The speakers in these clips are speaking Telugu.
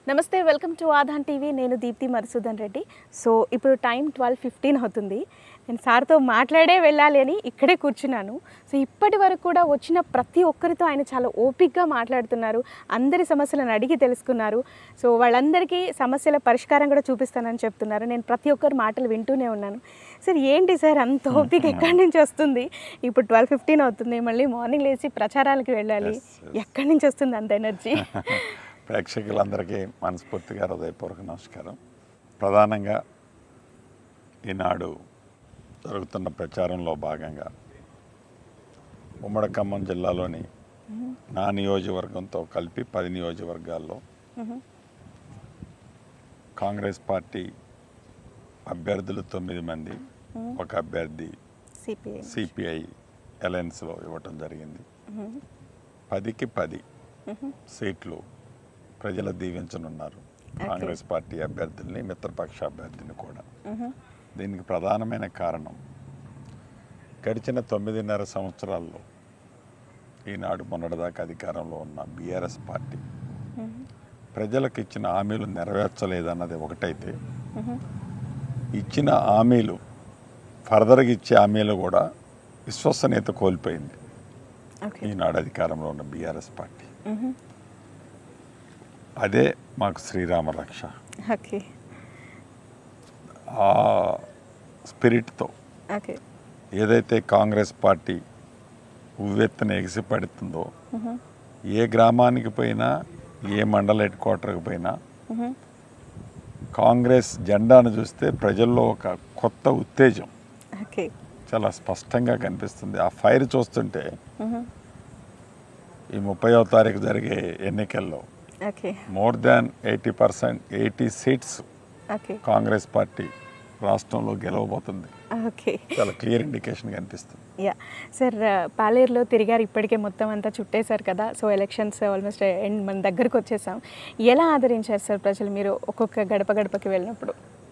నమస్తే వెల్కమ్ టు ఆధాన్ టీవీ నేను దీప్తి మధుసూదన్ రెడ్డి. సో ఇప్పుడు టైం 12:15 అవుతుంది. నేను సార్తో మాట్లాడే వెళ్ళాలి అని ఇక్కడే కూర్చున్నాను. సో ఇప్పటి వరకు కూడా వచ్చిన ప్రతి ఒక్కరితో ఆయన చాలా ఓపిక్గా మాట్లాడుతున్నారు. అందరి సమస్యలను అడిగి తెలుసుకున్నారు. సో వాళ్ళందరికీ సమస్యల పరిష్కారం కూడా చూపిస్తానని చెప్తున్నారు. నేను ప్రతి ఒక్కరి మాటలు వింటూనే ఉన్నాను. సార్ ఏంటి సార్ అంత ఓపిక ఎక్కడి నుంచి వస్తుంది? ఇప్పుడు 12:15 అవుతుంది. మళ్ళీ మార్నింగ్ లేచి ప్రచారాలకు వెళ్ళాలి. ఎక్కడి నుంచి వస్తుంది అంత ఎనర్జీ? ప్రేక్షకులందరికీ మనస్ఫూర్తిగా హృదయపూర్వక నమస్కారం. ప్రధానంగా ఈనాడు జరుగుతున్న ప్రచారంలో భాగంగా ఉమ్మడి ఖమ్మం జిల్లాలోని నా నియోజకవర్గంతో కలిపి 10 నియోజకవర్గాల్లో కాంగ్రెస్ పార్టీ అభ్యర్థులు 9 మంది, ఒక అభ్యర్థి సిపిఐ అలయన్స్లో ఇవ్వటం జరిగింది. 10కి 10 సీట్లు ప్రజలు దీవించనున్నారు. కాంగ్రెస్ పార్టీ అభ్యర్థుల్ని, మిత్రపక్ష అభ్యర్థిని కూడా. దీనికి ప్రధానమైన కారణం గడిచిన 9.5 సంవత్సరాల్లో ఈనాడు మొన్నటిదాకా అధికారంలో ఉన్న బీఆర్ఎస్ పార్టీ ప్రజలకు ఇచ్చిన హామీలు నెరవేర్చలేదన్నది ఒకటైతే, ఇచ్చిన హామీలు ఫర్దర్గా ఇచ్చే హామీలు కూడా విశ్వసనీయత కోల్పోయింది ఈనాడు అధికారంలో ఉన్న బీఆర్ఎస్ పార్టీ. అదే మాకు శ్రీరామ రక్ష. ఆ స్పిరిట్తో ఏదైతే కాంగ్రెస్ పార్టీ ఉవ్వెత్తున ఎగిసిపడుతుందో, ఏ గ్రామానికి పోయినా, ఏ మండల హెడ్ క్వార్టర్కి పోయినా కాంగ్రెస్ జెండాను చూస్తే ప్రజల్లో ఒక కొత్త ఉత్తేజం చాలా స్పష్టంగా కనిపిస్తుంది. ఆ ఫైర్ చూస్తుంటే ఈ 30వ తారీఖు జరిగే ఎన్నికల్లో more than 80%, 80 seats Congress party రాష్ట్రంలో గెలవబోతుంది. చాలా క్లియర్ ఇండికేషన్ కనిపిస్తుంది. సార్ పాలేరులో తిరిగారు, ఇప్పటికే మొత్తం అంతా చుట్టేశారు కదా. సో ఎలక్షన్స్ ఆల్మోస్ట్ ఎండ్ మన దగ్గరకు వచ్చేసాం. ఎలా ఆదరించారు సార్ ప్రజలు మీరు ఒక్కొక్క గడప గడపకి వెళ్ళినప్పుడు?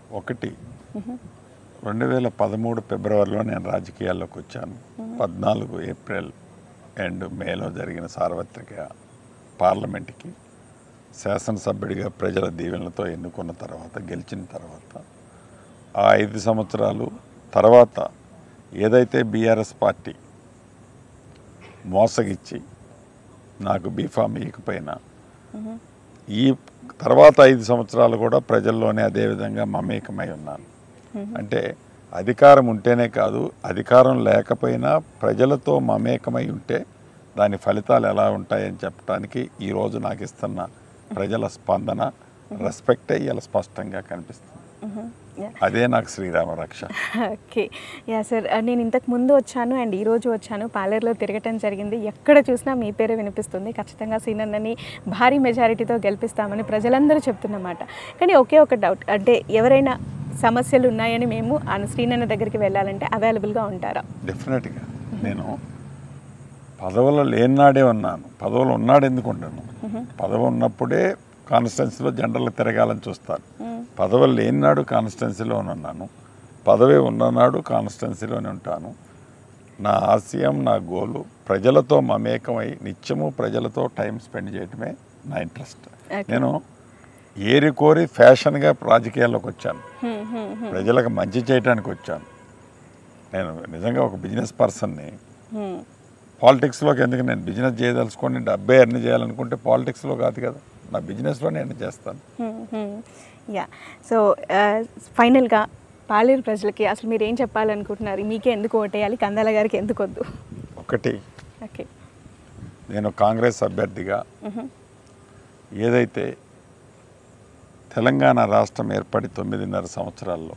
2013 ఫిబ్రవరిలో నేను రాజకీయాల్లోకి వచ్చాను. 14 ఏప్రిల్ అండ్ మేలో జరిగిన సార్వత్రిక పార్లమెంట్కి శాసనసభ్యుడిగా ప్రజల దీవెనలతో ఎన్నుకున్న తర్వాత, గెలిచిన తర్వాత ఆ 5 సంవత్సరాలు తర్వాత ఏదైతే బీఆర్ఎస్ పార్టీ మోసగిచ్చి నాకు బీఫామ్ ఇవ్వకపోయినా, ఈ తర్వాత 5 సంవత్సరాలు కూడా ప్రజల్లోనే అదేవిధంగా మమేకమై ఉన్నాను. అంటే అధికారం ఉంటేనే కాదు, అధికారం లేకపోయినా ప్రజలతో మమేకమై ఉంటే దాని ఫలితాలు ఎలా ఉంటాయని చెప్పడానికి ఈరోజు నాకు ఇస్తున్న ప్రజల స్పందన, రెస్పెక్టే ఇలా స్పష్టంగా కనిపిస్తుంది. అదే నాకు శ్రీరామ రక్ష. ఓకే, యా సార్, నేను ఇంతకు ముందు వచ్చాను అండ్ ఈరోజు వచ్చాను. పాలేరులో తిరగటం జరిగింది. ఎక్కడ చూసినా మీ పేరే వినిపిస్తుంది. ఖచ్చితంగా సీనన్నని భారీ మెజారిటీతో గెలిపిస్తామని ప్రజలందరూ చెప్తున్నమాట. కానీ ఒకే ఒక డౌట్, అంటే ఎవరైనా సమస్యలు ఉన్నాయని మేము శ్రీనన్న దగ్గరికి వెళ్ళాలంటే అవైలబుల్గా ఉంటారా? డెఫినెట్గా. నేను పదవులు లేనాడే ఉన్నాను. పదవులు ఉన్నాడు ఎందుకు ఉంటాను? పదవి ఉన్నప్పుడే కాన్స్టిట్యున్సీలో జనరల్గా తిరగాలని చూస్తాను. పదవులు లేనినాడు కాన్స్టిట్యున్సీలోనే ఉన్నాను, పదవి ఉన్ననాడు కాన్స్టిట్యున్సీలోనే ఉంటాను. నా ఆశయం, నా గోలు ప్రజలతో మమేకమై నిత్యము ప్రజలతో టైం స్పెండ్ చేయటమే నా ఇంట్రెస్ట్. నేను ఏరి కోరి ఫ్యాషన్గా రాజకీయాల్లోకి వచ్చాను. ప్రజలకు మంచి చేయడానికి వచ్చాను. నేను నిజంగా ఒక బిజినెస్ పర్సన్ని. పాలిటిక్స్లోకి ఎందుకు? నేను బిజినెస్ చేయదలుచుకొని డబ్బే ఎర్న్ చేయాలనుకుంటే పాలిటిక్స్లో కాదు కదా, నా బిజినెస్లోనే ఎర్న్ చేస్తాను. యా, సో ఫైనల్గా పాలేరు ప్రజలకి అసలు మీరు ఏం చెప్పాలనుకుంటున్నారు? మీకే ఎందుకు ఓటేయాలి, కందాల గారికి ఎందుకు వద్దు? ఒకటి, నేను కాంగ్రెస్ అభ్యర్థిగా ఏదైతే తెలంగాణ రాష్ట్రం ఏర్పడి 9.5 సంవత్సరాల్లో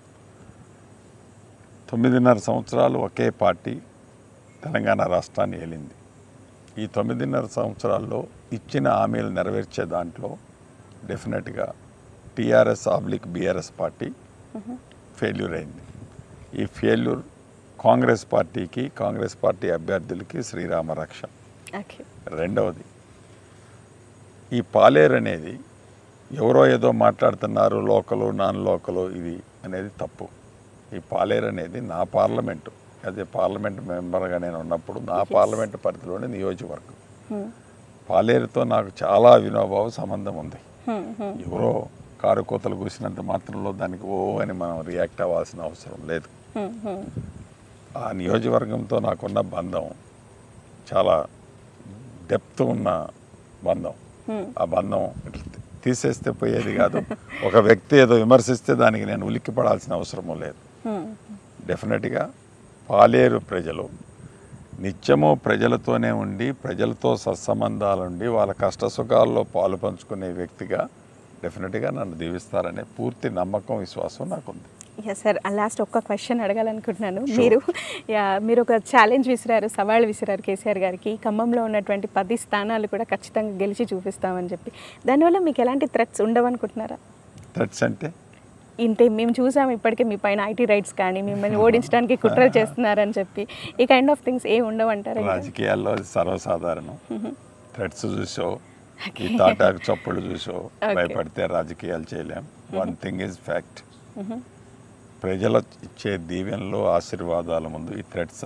9.5 సంవత్సరాలు ఒకే పార్టీ తెలంగాణ రాష్ట్రాన్ని ఏలింది. ఈ 9.5 సంవత్సరాల్లో ఇచ్చిన హామీలు నెరవేర్చే దాంట్లో డెఫినెట్గా టీఆర్ఎస్/బీఆర్ఎస్ పార్టీ ఫెయిల్యూర్ అయింది. ఈ ఫెయిల్యూర్ కాంగ్రెస్ పార్టీకి, కాంగ్రెస్ పార్టీ అభ్యర్థులకి శ్రీరామ రక్ష. రెండవది, ఈ పాలేరు అనేది ఎవరో ఏదో మాట్లాడుతున్నారు, లోకలు నాన్ లోకలు ఇది అనేది తప్పు. ఈ పాలేరు అనేది నా పార్లమెంటు, అదే పార్లమెంట్ మెంబర్గా నేను ఉన్నప్పుడు నా పార్లమెంటు పరిధిలోని నియోజకవర్గం. పాలేరుతో నాకు చాలా అవినాభావ సంబంధం ఉంది. ఎవరో కారు కోతలు కూసినంత మాత్రంలో దానికి ఓ అని మనం రియాక్ట్ అవ్వాల్సిన అవసరం లేదు. ఆ నియోజకవర్గంతో నాకున్న బంధం చాలా డెప్త్ ఉన్న బంధం. ఆ బంధం తీసేస్తే పోయేది కాదు. ఒక వ్యక్తి ఏదో విమర్శిస్తే దానికి నేను ఉలిక్కి పడాల్సిన అవసరము లేదు. డెఫినెట్గా పాలేరు ప్రజలు నిత్యము ప్రజలతోనే ఉండి ప్రజలతో సత్సంబంధాలుండి వాళ్ళ కష్టసుఖాల్లో పాలు పంచుకునే వ్యక్తిగా డెఫినెట్గా నన్ను దీవిస్తారనే పూర్తి నమ్మకం, విశ్వాసం నాకుంది. ఎస్ సార్, లాస్ట్ ఒక్క క్వశ్చన్ అడగాలనుకుంటున్నాను. మీరు ఒక ఛాలెంజ్ విసిరారు, సవాళ్ళు విసిరారు కేసీఆర్ గారికి. ఖమ్మంలో ఉన్నటువంటి 10 స్థానాలు కూడా ఖచ్చితంగా గెలిచి చూపిస్తామని చెప్పి. దానివల్ల మీకు ఎలాంటి థ్రెట్స్ ఉండవనుకుంటున్నారా? థ్రెట్స్ అంటే మేము చూసాము ఇప్పటికే మీ పైన ఐటీ రైట్స్ కానీ మిమ్మల్ని ఓడించడానికి కుట్రలు చేస్తున్నారని చెప్పి, ఈ కైండ్ ఆఫ్ థింగ్స్ ఏమి ఉండవంటారు? రాజకీయాల్లో సర్వసాధారణం. థ్రెట్స్ చూసో, ఈ తాటాకు చప్పుళ్ళు చూసో భయపడితే రాజకీయాలు చేయలేం. వన్ థింగ్ ఈజ్ ఫ్యాక్ట్, ప్రజలు ఇచ్చే దీవెనలు, ఆశీర్వాదాల ముందు ఈ థ్రెట్స్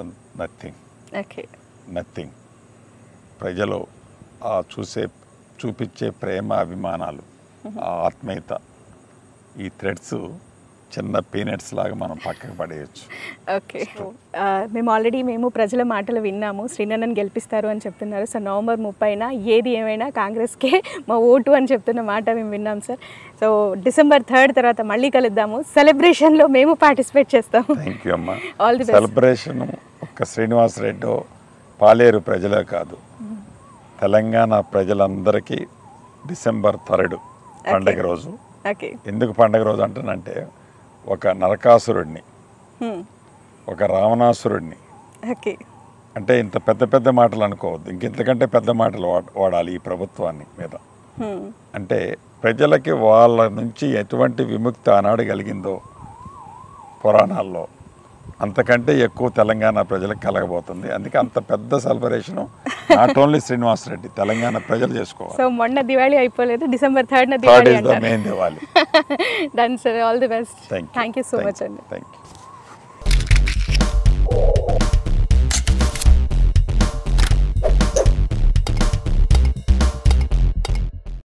నథింగ్. ప్రజలు ఆ చూపించే ప్రేమ, అభిమానాలు, ఆ ఆత్మీయత, ఈ థ్రెడ్స్ చిన్న పీనట్స్ లాగా మనం పక్కకు పడేయచ్చు. ఓకే, మేము ప్రజల మాటలు విన్నాము. శ్రీనన్నని గెలిపిస్తారు అని చెప్తున్నారు. సో నవంబర్ 30న ఏది ఏమైనా కాంగ్రెస్కే మా ఓటు అని చెప్తున్న మాట మేము విన్నాం సార్. సో డిసెంబర్ 3 తర్వాత మళ్ళీ కలుద్దాము. సెలబ్రేషన్లో మేము పార్టిసిపేట్ చేస్తాము. థ్యాంక్ యూ అమ్మా. All the best. సెలబ్రేషన్ ఒక్క శ్రీనివాస్ రెడ్డి పాలేరు ప్రజలే కాదు, తెలంగాణ ప్రజలందరికీ డిసెంబర్ 3 పండగ రోజు. ఎందుకు పండగ రోజు అంటానంటే, ఒక నరకాసురుడిని, ఒక రావణాసురుడిని, అంటే ఇంత పెద్ద పెద్ద మాటలు అనుకోవద్దు, ఇంకెంతకంటే పెద్ద మాటలు వాడాలి ఈ ప్రభుత్వాన్ని మీద. అంటే ప్రజలకి వాళ్ళ నుంచి ఎటువంటి విముక్తి ఆనాడు కలిగిందో పురాణాల్లో, అంతకంటే ఎక్కువ తెలంగాణ ప్రజలకు కలగబోతుంది. అందుకే అంత పెద్ద celebration not only Srinivas Reddy, Telangana ప్రజలు చేసుకోవాలి. సో మొన్న దివాళీ అయిపోలేదు, డిసెంబర్ 3న Diwali. Done sir, all the best. Thank you so much అండి. Thank you.